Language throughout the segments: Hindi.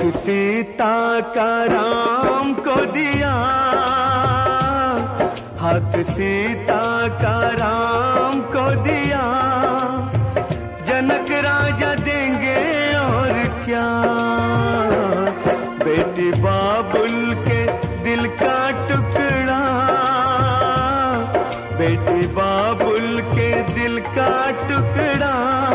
सीता का राम को दिया, हाथ सीता का राम को दिया, जनक राजा देंगे और क्या। बेटी बाबुल के दिल का टुकड़ा, बेटी बाबुल के दिल का टुकड़ा,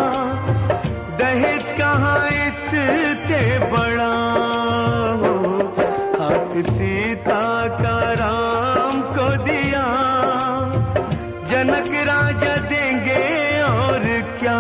दहेज कहाँ इससे बड़ा हो। हाथ सीता का राम को दिया, जनक राजा देंगे और क्या।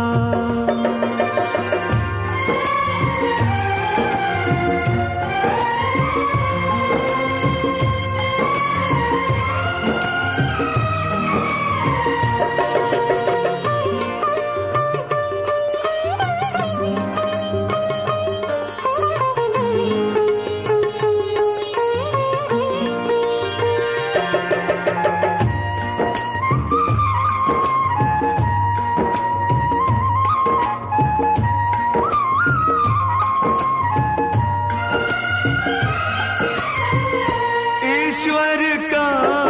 ईश्वर का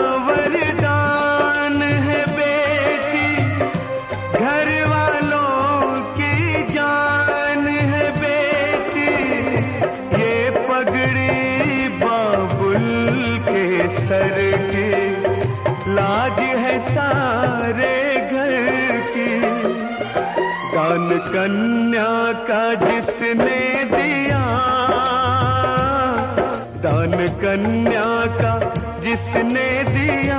वरदान है बेटी, घर वालों की जान है बेटी, ये पगड़ी बाबुल के सर की, लाज है सारे घर की। दान कन्या का जिसने दिया, दान कन्या का जिसने दिया,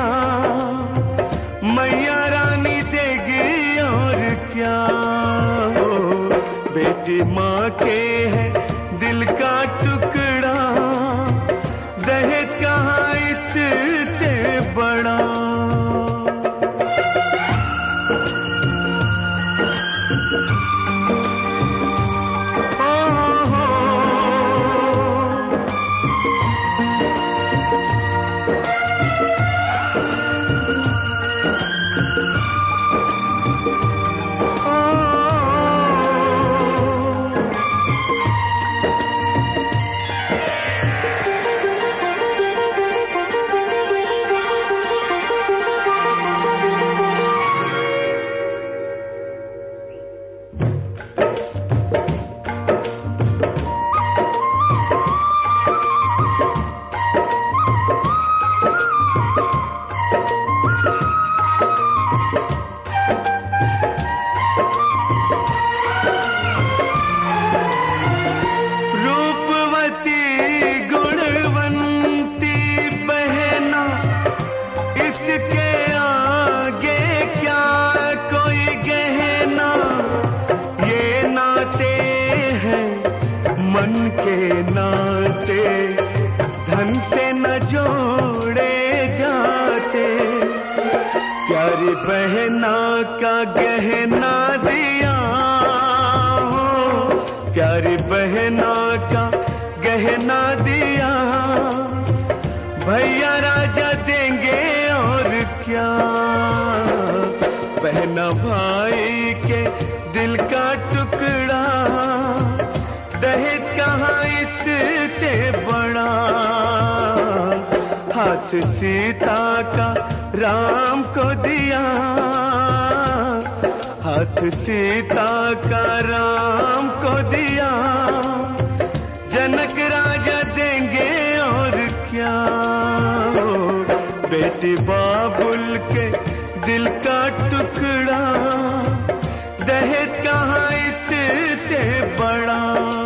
मैया रानी देगी और क्या हो। बेटी माँ के है दिल का टुकड़ा, दहेज कहाँ इससे बड़ा। इसके आगे क्या कोई गहना, ये नाते हैं मन के नाते, धन से न जोड़े जाते। प्यारी बहना का गहना दिया हो, प्यारी बहना का गहना दिया, भैया राजा देंगे और क्या। बहना भाई के दिल का टुकड़ा, दहेज कहाँ इससे बड़ा। हाथ सीता का राम को दिया, हाथ सीता का राम को दिया, जनक राजा देंगे और क्या। बेटी बाबुल के दिल का टुकड़ा, दहेज कहाँ इससे बड़ा।